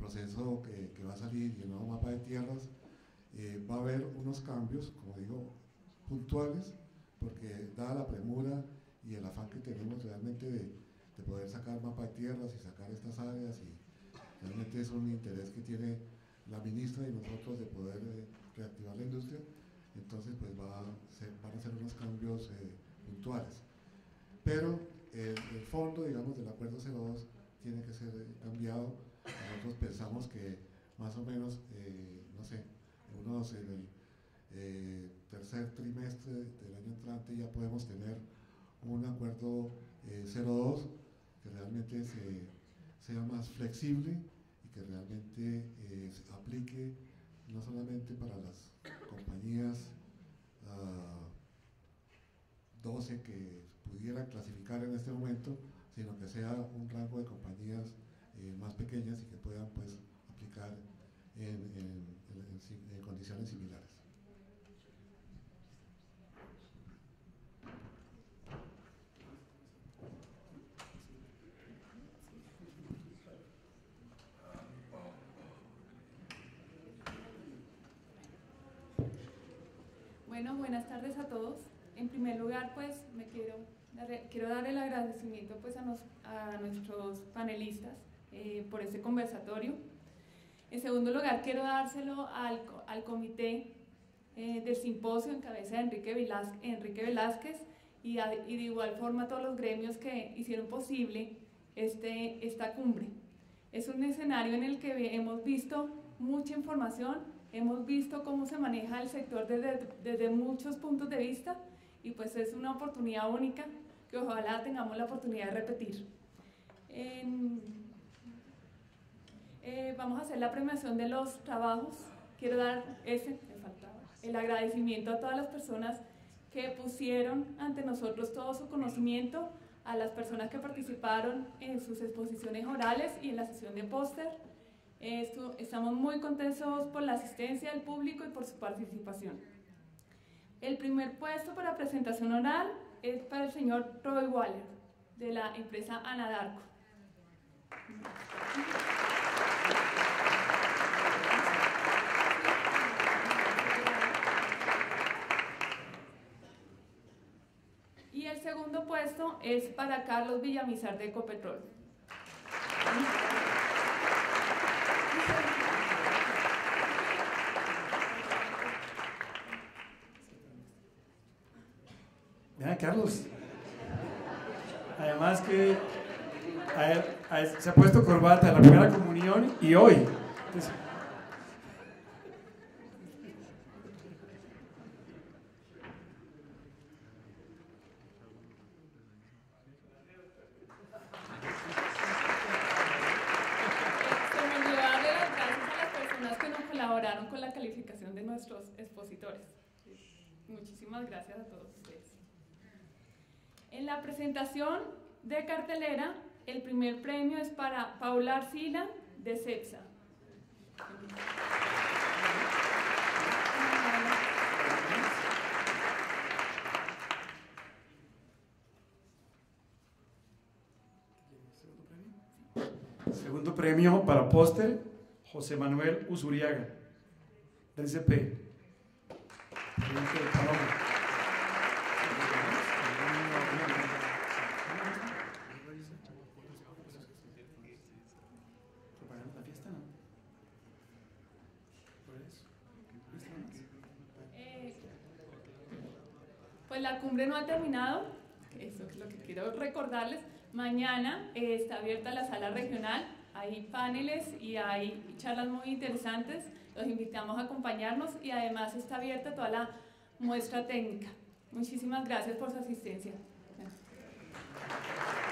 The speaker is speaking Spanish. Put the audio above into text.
proceso que va a salir y el nuevo mapa de tierras, va a haber unos cambios, como digo, puntuales, porque dada la premura y el afán que tenemos realmente de poder sacar mapa de tierras y sacar estas áreas, y realmente es un interés que tiene la ministra y nosotros de poder reactivar la industria, entonces pues van a ser unos cambios puntuales. Pero el fondo, digamos, del acuerdo 02 tiene que ser cambiado. Nosotros pensamos que más o menos, no sé, en el tercer trimestre del año entrante ya podemos tener un acuerdo 02 que realmente sea más flexible y que realmente se aplique no solamente para las compañías 12 que pudieran clasificar en este momento, sino que sea un rango de compañías más pequeñas y que puedan pues aplicar en condiciones similares. Bueno, buenas tardes a todos. En primer lugar, pues quiero dar el agradecimiento pues a nuestros panelistas por este conversatorio. En segundo lugar, quiero dárselo al comité del simposio en cabeza de Enrique Velázquez y de igual forma a todos los gremios que hicieron posible esta cumbre. Es un escenario en el que hemos visto mucha información, hemos visto cómo se maneja el sector desde muchos puntos de vista, y pues es una oportunidad única que ojalá tengamos la oportunidad de repetir. Vamos a hacer la premiación de los trabajos. Quiero dar el agradecimiento a todas las personas que pusieron ante nosotros todo su conocimiento, a las personas que participaron en sus exposiciones orales y en la sesión de póster. Estamos muy contentos por la asistencia del público y por su participación. El primer puesto para presentación oral es para el señor Roy Waller, de la empresa Anadarko. Y el segundo puesto es para Carlos Villamizar de Ecopetrol. Vean, Carlos, además que se ha puesto corbata en la primera comunión y hoy. Entonces, con la calificación de nuestros expositores. Muchísimas gracias a todos ustedes. En la presentación de cartelera, el primer premio es para Paula Arcila de CEPSA. Segundo premio para póster, José Manuel Usuriaga, del CP. Pues la cumbre no ha terminado, eso es lo que quiero recordarles. Mañana está abierta la sala regional, hay paneles y hay charlas muy interesantes, los invitamos a acompañarnos y además está abierta toda la muestra técnica. Muchísimas gracias por su asistencia. Gracias.